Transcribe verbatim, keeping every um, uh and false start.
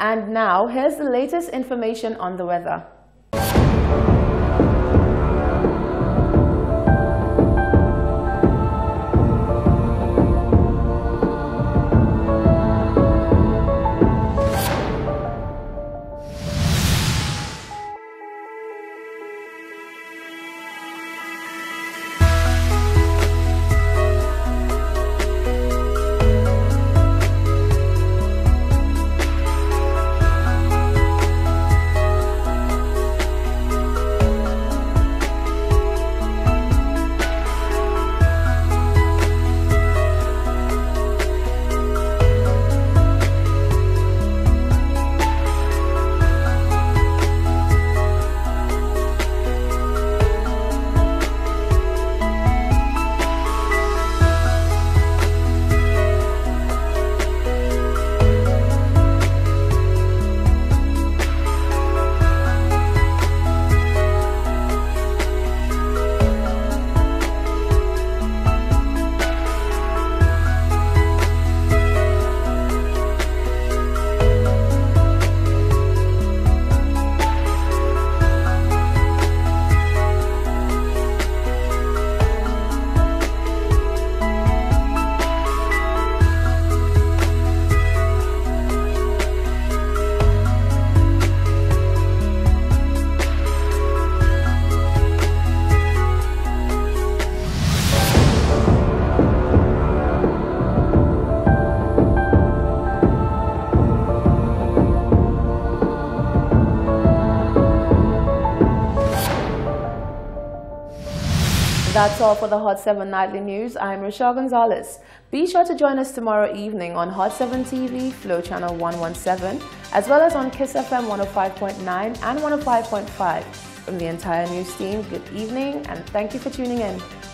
And now, here's the latest information on the weather. That's all for the Hot seven Nightly News. I'm Rochelle Gonzalez. Be sure to join us tomorrow evening on Hot seven T V, Flow Channel one seventeen, as well as on Kiss F M one oh five point nine and one oh five point five. From the entire news team, good evening and thank you for tuning in.